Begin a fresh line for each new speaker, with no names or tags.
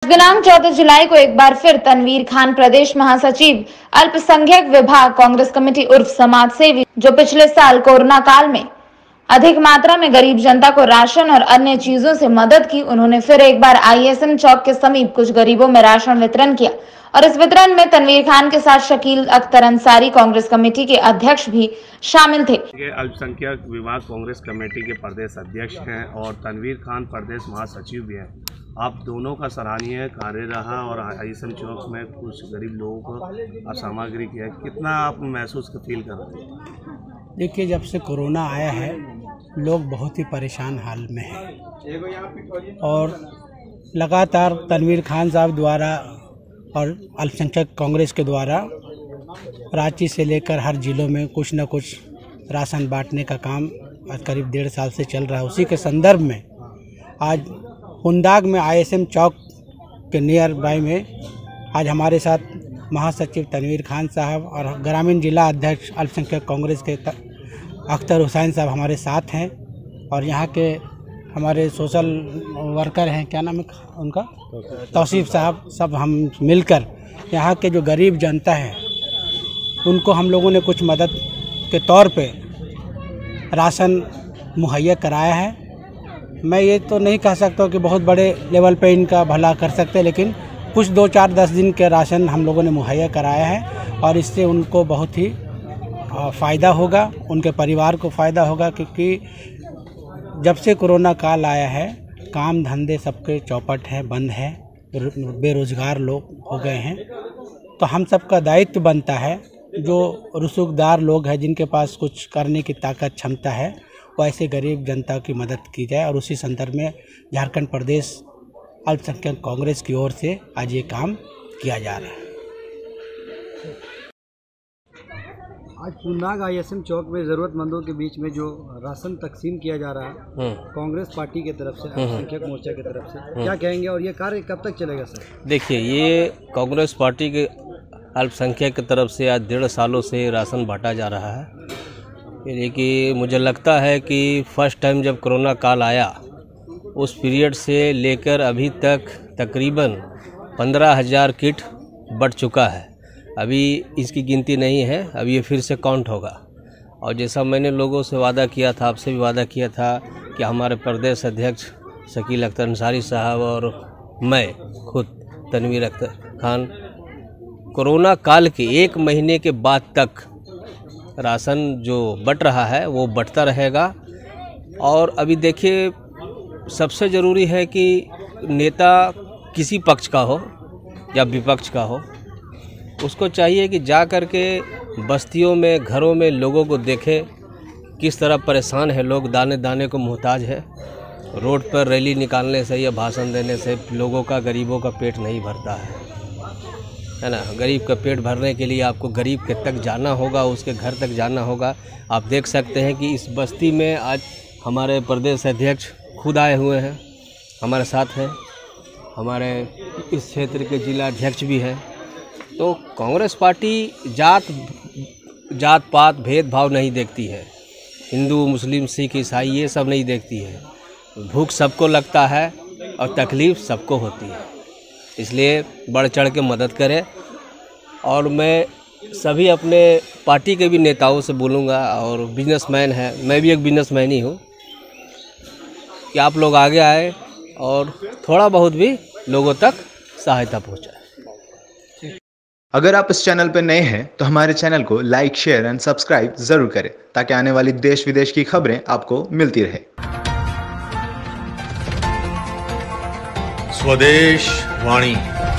दिनांक 14 जुलाई को एक बार फिर तनवीर खान प्रदेश महासचिव अल्पसंख्यक विभाग कांग्रेस कमेटी उर्फ समाज सेवी, जो पिछले साल कोरोना काल में अधिक मात्रा में गरीब जनता को राशन और अन्य चीजों से मदद की, उन्होंने फिर एक बार आईएसएम चौक के समीप कुछ गरीबों में राशन वितरण किया और इस वितरण में तनवीर खान के साथ शकील अख्तर अंसारी कांग्रेस कमेटी के अध्यक्ष भी शामिल थे।
अल्पसंख्यक विभाग कांग्रेस कमेटी के प्रदेश अध्यक्ष हैं और तनवीर खान प्रदेश महासचिव भी हैं। आप दोनों का सराहनीय कार्य रहा और आईएसएम चौक में कुछ गरीब लोगों को सामग्री किया। कितना आप महसूस फील कर रहे हैं?
देखिए, जब से कोरोना आया है लोग बहुत ही परेशान हाल में हैं और लगातार तनवीर खान साहब द्वारा और अल्पसंख्यक कांग्रेस के द्वारा रांची से लेकर हर जिलों में कुछ न कुछ राशन बांटने का काम करीब 1.5 साल से चल रहा है। उसी के संदर्भ में आज हुंदाग में आईएसएम चौक के नियर बाय में आज हमारे साथ महासचिव तनवीर खान साहब और ग्रामीण जिला अध्यक्ष अल्पसंख्यक कांग्रेस के अख्तर हुसैन साहब हमारे साथ हैं और यहाँ के हमारे सोशल वर्कर हैं, क्या नाम है उनका, तौसीफ साहब, सब हम मिलकर यहाँ के जो गरीब जनता है उनको हम लोगों ने कुछ मदद के तौर पे राशन मुहैया कराया है। मैं ये तो नहीं कह सकता कि बहुत बड़े लेवल पे इनका भला कर सकते, लेकिन कुछ 2, 4, 10 दिन के राशन हम लोगों ने मुहैया कराया है और इससे उनको बहुत ही फ़ायदा होगा, उनके परिवार को फ़ायदा होगा, क्योंकि जब से कोरोना काल आया है काम धंधे सबके चौपट हैं, बंद है, बेरोज़गार लोग हो गए हैं। तो हम सबका दायित्व बनता है, जो रुसूखदार लोग हैं जिनके पास कुछ करने की ताकत क्षमता है, वो ऐसे गरीब जनता की मदद की जाए और उसी संदर्भ में झारखंड प्रदेश अल्पसंख्यक कांग्रेस की ओर से आज ये काम किया जा रहा है।
आज हुंदाग आईएसएम चौक में ज़रूरतमंदों के बीच में जो राशन तकसीम किया जा रहा है कांग्रेस पार्टी की तरफ से, अल्पसंख्यक मोर्चा की तरफ से, क्या कहेंगे और ये कार्य कब तक चलेगा सर?
देखिए, ये कांग्रेस पार्टी के अल्पसंख्यक की तरफ से आज 1.5 सालों से राशन बांटा जा रहा है। यानी कि मुझे लगता है कि फर्स्ट टाइम जब कोरोना काल आया उस पीरियड से लेकर अभी तक तकरीबन 15,000 किट बढ़ चुका है। अभी इसकी गिनती नहीं है, अभी ये फिर से काउंट होगा। और जैसा मैंने लोगों से वादा किया था, आपसे भी वादा किया था कि हमारे प्रदेश अध्यक्ष शकील अख्तर अंसारी साहब और मैं खुद तनवीर खान कोरोना काल के 1 महीने के बाद तक राशन जो बट रहा है वो बढ़ता रहेगा। और अभी देखिए, सबसे ज़रूरी है कि नेता किसी पक्ष का हो या विपक्ष का हो, उसको चाहिए कि जा कर के बस्तियों में, घरों में लोगों को देखे किस तरह परेशान है लोग, दाने दाने को मोहताज है। रोड पर रैली निकालने से या भाषण देने से लोगों का, गरीबों का पेट नहीं भरता है ना। गरीब का पेट भरने के लिए आपको गरीब के तक जाना होगा, उसके घर तक जाना होगा। आप देख सकते हैं कि इस बस्ती में आज हमारे प्रदेश अध्यक्ष खुद आए हुए हैं, हमारे साथ हैं, हमारे इस क्षेत्र के जिला अध्यक्ष भी हैं। तो कांग्रेस पार्टी जात पात भेदभाव नहीं देखती है, हिंदू मुस्लिम सिख ईसाई ये सब नहीं देखती है। भूख सबको लगता है और तकलीफ़ सबको होती है, इसलिए बढ़ चढ़ के मदद करें। और मैं सभी अपने पार्टी के भी नेताओं से बोलूँगा, और बिजनेसमैन है, मैं भी एक बिजनेसमैन ही हूँ, कि आप लोग आगे आए और थोड़ा बहुत भी लोगों तक सहायता पहुँचाए।
अगर आप इस चैनल पर नए हैं तो हमारे चैनल को लाइक, शेयर एंड सब्सक्राइब जरूर करें, ताकि आने वाली देश विदेश की खबरें आपको मिलती रहे।
स्वदेश वाणी।